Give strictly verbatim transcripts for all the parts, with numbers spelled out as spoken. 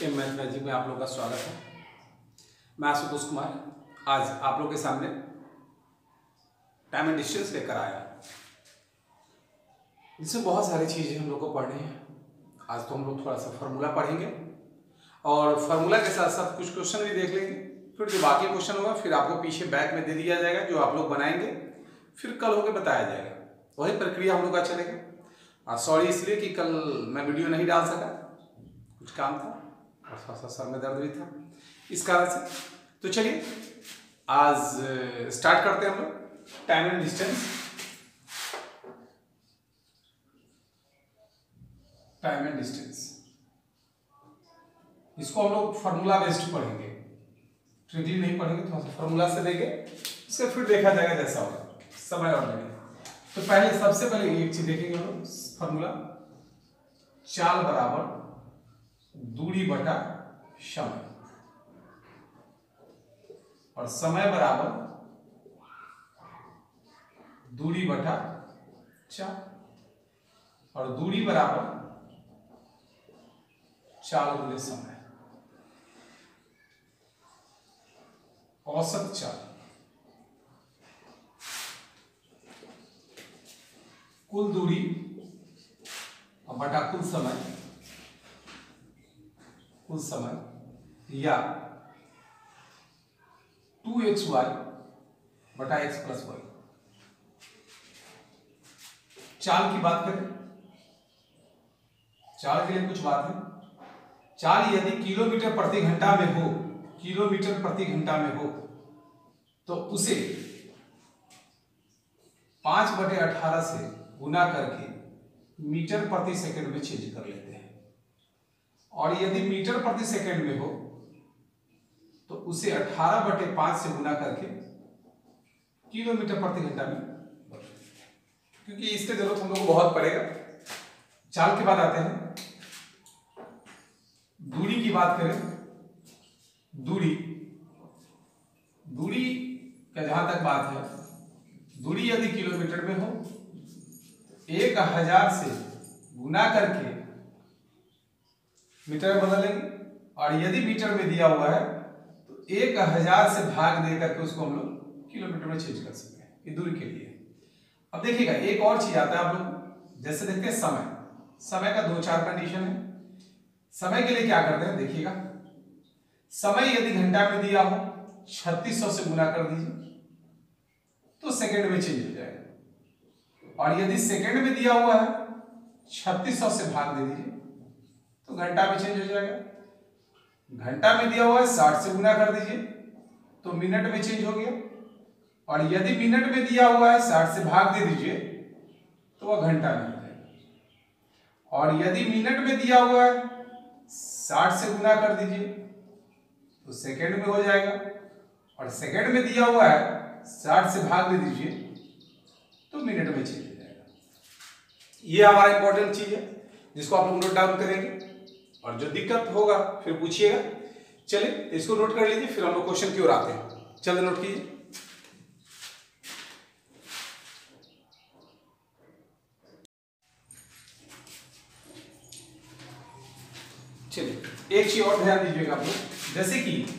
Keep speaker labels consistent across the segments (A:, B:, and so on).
A: M math magic में आप लोगों का स्वागत है। मैं आशुतोष कुमार आज आप लोगों के सामने टाइम एंड डिस्टेंस लेकर आया, जिसमें बहुत सारी चीज़ें हम लोग को पढ़नी है। आज तो हम लोग थोड़ा सा फार्मूला पढ़ेंगे और फार्मूला के साथ साथ कुछ क्वेश्चन भी देख लेंगे। फिर जो बाकी क्वेश्चन होगा फिर आपको पीछे बैक में दे दिया जाएगा, जो आप लोग बनाएंगे फिर कल होकर बताया जाएगा। वही प्रक्रिया हम लोग का चलेगा। सॉरी इसलिए कि कल मैं वीडियो नहीं डाल सका, कुछ काम था और थोड़ा सा सर में दर्द भी था, इस कारण से। तो चलिए आज स्टार्ट करते हैं हम लोग time and distance. Time and distance इसको हम लोग फार्मूला बेस्ड पढ़ेंगे, ट्रिकली नहीं पढ़ेंगे, थोड़ा सा फार्मूला से देंगे, उसके फिर देखा जाएगा जैसा होगा समय और लगेगा। तो पहले सबसे पहले एक चीज देखेंगे हम लोग, फार्मूला चाल बराबर दूरी बटा समय और समय बराबर दूरी बटा चाल और दूरी बराबर चाल गुणे समय। औसत चाल कुल दूरी और बटा कुल समय, कुल समय या टू एक्स वाई बटा एक्स प्लस वाई। चाल की बात करें, चाल के लिए कुछ बात है। चाल यदि किलोमीटर प्रति घंटा में हो, किलोमीटर प्रति घंटा में हो तो उसे पांच बटे अठारह से गुना करके मीटर प्रति सेकंड में चेंज कर लेते हैं। और यदि मीटर प्रति सेकंड में हो तो उसे अठारह बटे पांच से गुना करके किलोमीटर प्रति घंटा में, क्योंकि इसके जरूरत हम लोग को बहुत पड़ेगा। चाल के बाद आते हैं दूरी की बात करें। दूरी दूरी का जहां तक बात है, दूरी यदि किलोमीटर में हो एक हजार से गुना करके मीटर में बदलेंगे, और यदि मीटर में दिया हुआ है तो एक हजार से भाग दे करके उसको हम लोग किलोमीटर में चेंज कर सकते हैं, ये दूरी के लिए। अब देखिएगा एक और चीज आता है आप लोग, जैसे देखते हैं समय, समय का दो चार कंडीशन है। समय के लिए क्या करते हैं देखिएगा, समय यदि घंटा में दिया हो छत्तीस सौ से गुना कर दीजिए तो सेकंड में चेंज हो जाएगा, और यदि सेकंड में दिया हुआ है छत्तीस सौ से भाग दे दीजिए तो घंटा में चेंज हो जाएगा। घंटा में दिया हुआ है साठ से गुना कर दीजिए तो मिनट में चेंज हो गया, और यदि मिनट में दिया हुआ है साठ से भाग दे दीजिए तो वह घंटा में हो जाएगा, और यदि मिनट में दिया हुआ है साठ से गुना कर दीजिए तो सेकंड में हो जाएगा, और सेकंड में दिया हुआ है साठ से भाग दे दीजिए तो मिनट में चेंज हो जाएगा। ये हमारा इंपॉर्टेंट चीज है जिसको आप लोग नोट डाउन करेंगे, और जो दिक्कत होगा फिर पूछिएगा। चलिए इसको नोट कर लीजिए, फिर हम लोग क्वेश्चन की ओर आते हैं। चलिए नोट कीजिए। चलिए एक चीज और ध्यान दीजिएगा आप लोग, जैसे कि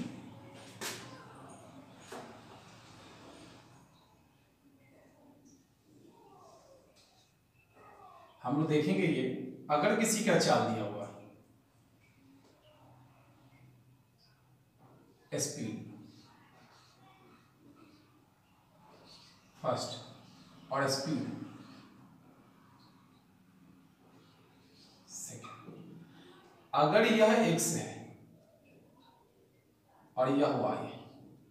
A: हम लोग देखेंगे ये अगर किसी का चाल दिया हुआ स्पीड फर्स्ट और स्पीड सेकंड, अगर यह एक्स है और यह वाई है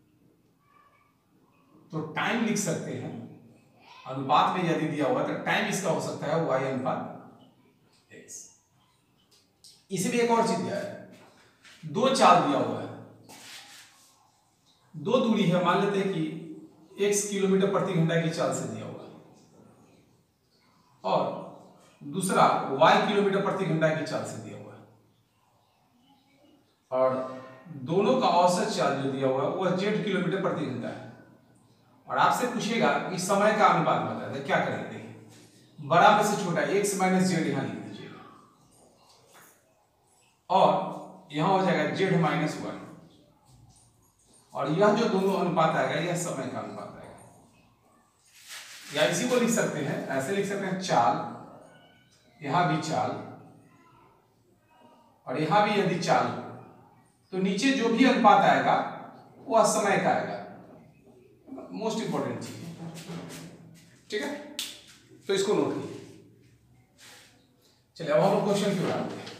A: तो टाइम लिख सकते हैं अनुपात में। यदि दिया हुआ तो टाइम इसका हो सकता है वाई अनुपात एक्स। इसमें एक और चीज दिया है, दो चाल दिया हुआ है, दो दूरी है, मान लेते हैं कि x किलोमीटर प्रति घंटा की चाल से दिया हुआ है और दूसरा y किलोमीटर प्रति घंटा की चाल से दिया हुआ है, और दोनों का औसत चाल जो दिया हुआ है वह z किलोमीटर प्रति घंटा है। और आपसे पूछेगा कि समय का अनुपात बता दे, क्या करेंगे? बड़ा में से छोटा x माइनस जेड यहां लिख दीजिएगा और यहां हो जाएगा जेड माइनस वन, और यह जो दोनों अनुपात आएगा यह समय का अनुपात आएगा। या इसी को लिख सकते हैं, ऐसे लिख सकते हैं चाल, यहां भी चाल और यहां भी यदि चाल हो तो नीचे जो भी अनुपात आएगा वह समय का आएगा। मोस्ट इंपॉर्टेंट चीज, ठीक है, तो इसको नोट कीजिए। चलिए अब हम क्वेश्चन की ओर आते हैं।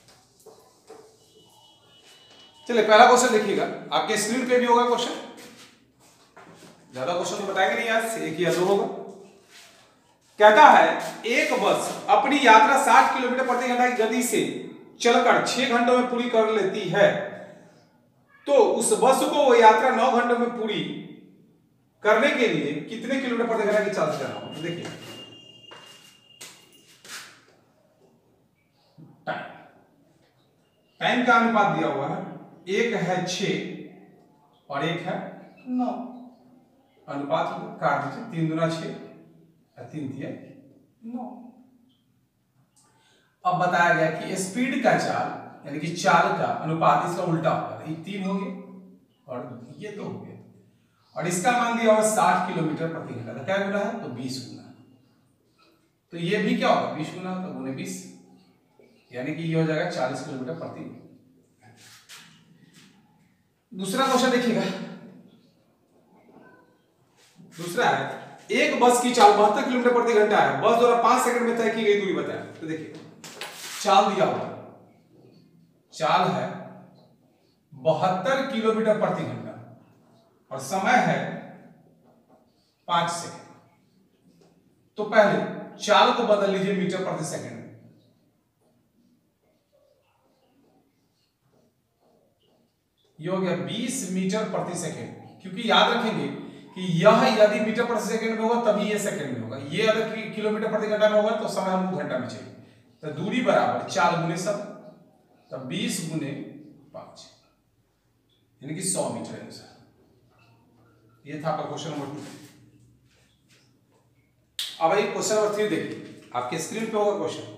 A: चलिए पहला क्वेश्चन देखिएगा, आपके स्क्रीन पे भी होगा क्वेश्चन, ज्यादा क्वेश्चन तो बताएंगे नहीं आज, एक या दो होगा। कहता है एक बस अपनी यात्रा साठ किलोमीटर प्रति घंटा की गति से चलकर छह घंटों में पूरी कर लेती है, तो उस बस को वो यात्रा नौ घंटों में पूरी करने के लिए कितने किलोमीटर प्रति घंटा की चाल से जाना होगा। देखिए टाइम, टाइम का अनुपात दिया हुआ है, एक है छह और एक है नौ, अनुपात काट दीजिए, तीन दुना छह, तीन दिया नौ। अब बताया गया कि स्पीड का चाल यानी कि चाल का अनुपात इसका उल्टा होगा, ये तीन हो गए और ये तो हो गया, और इसका मान दिया हुआ साठ किलोमीटर प्रति घंटा, तो क्या गुना है, तो बीस गुना, तो ये भी क्या होगा बीस गुना, तो गुने बीस, यानी कि ये हो जाएगा चालीस किलोमीटर प्रति घंटा। दूसरा क्वेश्चन देखिएगा, दूसरा है एक बस की चाल बहत्तर किलोमीटर प्रति घंटा है, बस द्वारा पांच सेकंड में तय की गई दूरी बताया। तो देखिए चाल दिया हुआ, चाल है बहत्तर किलोमीटर प्रति घंटा और समय है पांच सेकंड। तो पहले चाल को बदल लीजिए मीटर प्रति सेकंड में, ये हो गया बीस मीटर प्रति सेकंड, क्योंकि याद रखेंगे कि यह यदि मीटर प्रति सेकंड में होगा तभी ये सेकंड में होगा, ये अगर किलोमीटर प्रति घंटा में होगा तो समय हमको घंटा में चाहिए। तो दूरी बराबर चाल गुने सब, तो बीस गुने पांच यानी कि सौ मीटर आंसर। ये था आपका क्वेश्चन नंबर टू। अब ये क्वेश्चन नंबर थ्री देखिए, आपके स्क्रीन पे होगा क्वेश्चन।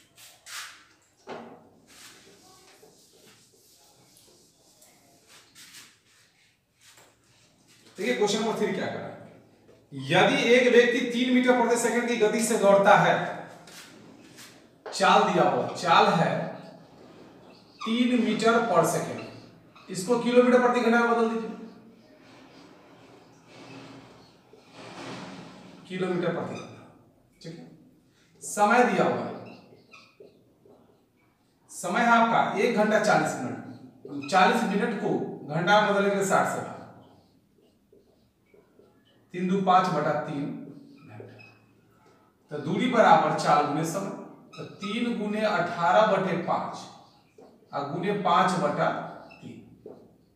A: देखिए क्वेश्चन नंबर थ्री क्या कर रहा है, यदि एक व्यक्ति तीन मीटर प्रति सेकंड की गति से दौड़ता है, चाल दिया हुआ, चाल है तीन मीटर पर सेकंड, इसको किलोमीटर प्रति घंटा में बदल दीजिए, किलोमीटर प्रति घंटा, ठीक है। समय दिया हुआ है, समय है आपका एक घंटा चालीस मिनट, चालीस मिनट को घंटा में बदलेंगे साठ से, तीन दो पांच बटा तीन घंटा, तो दूरी बराबर चाल गुने समय, तो तीन गुने अठारह बटे पांच और गुने पांच बटा तीन,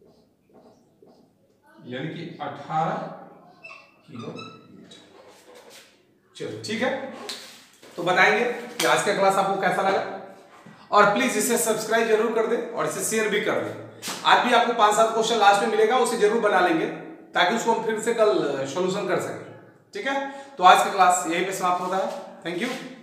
A: यानी कि अठारह किलोमीटर। चलो ठीक है, तो बताएंगे कि आज का क्लास आपको कैसा लगा, और प्लीज इसे सब्सक्राइब जरूर कर दें और इसे शेयर भी कर दें। आज भी आपको पांच सात क्वेश्चन लास्ट में मिलेगा, उसे जरूर बना लेंगे ताकि उसको हम फिर से कल सॉल्यूशन कर सकें, ठीक है। तो आज का क्लास यहीं पे समाप्त होता है, थैंक यू।